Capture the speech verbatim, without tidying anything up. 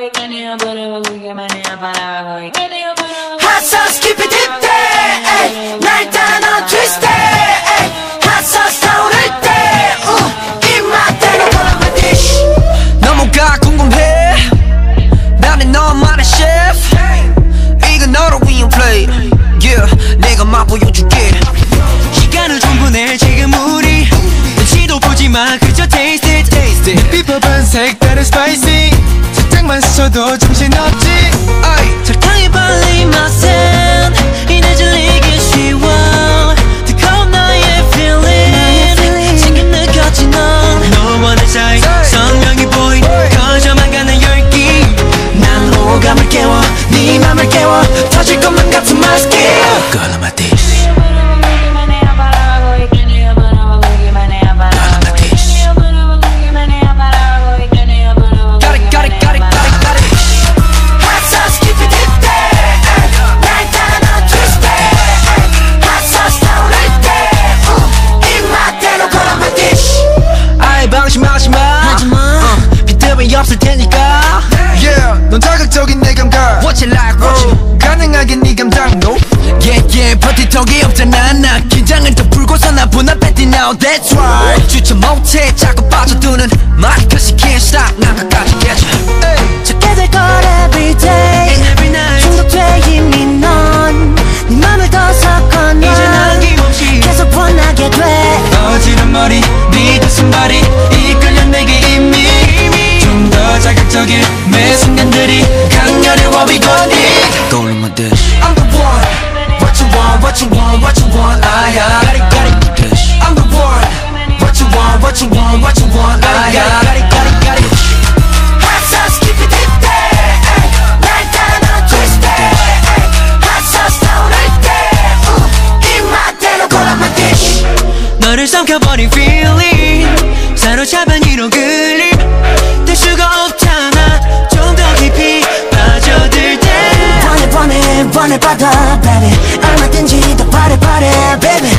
Hot sauce keep it deep day 날 따라 twist day Hot sauce 타오를 때 입맛대로 골라 my dish 너무가 궁금해 나는 너만의 chef 이건 너로 위한 play yeah 내가 맛보여줄게 시간을 충분해 지금 우리 눈치도 보지마 그저 taste it taste it 비법은 색다른 spicy 살짝만 스쳐도 정신없지 설탕이 발린 맛은 이내 질리기 쉬워 뜨거운 너의 feeling 지금 느꼈지 넌 너와 내 사이 선명히 보인 커져만 가는 열기 난 호감을 깨워 네 맘을 깨워 터질 것만 같은 my skill Girl on my dish 방심하지마 uh, 비틈이 없을 테니까 Yeah 넌 자극적인 내 감각 What you like what you uh, 가능하게 네 감당도 Yeah yeah 버티턱이 없잖아 나 긴장을 더 풀고서 나 분할했지 now that's right 주체 못해 자꾸 빠져드는 맛 Cause you can't stop 난 끝까지 깨져 찾게 될 걸 everyday And every night 중독돼 이미 넌네 맘을 더 섞어 넌 이제 남김없이 계속 원하게 돼 어지른 머리 네 가슴발이 이끌려 내게 이미 좀 더 자극적인 매 순간들이 강렬해 what we gon' need Go in my dish I'm the one What you want what you want what you want I got it got it dish I'm the one What you want what you want what you want I got it got it got it Hot sauce keep it deep day 날 따라 twist day Hot sauce 타오를 때 입맛대로 골라 my dish 너를 삼켜버린 feeling 사로잡은 이런 그림 될 수가 없잖아 좀 더 깊이 빠져들 때 원해 원해 원해 받아 baby 얼마든지 더 바래 바래 baby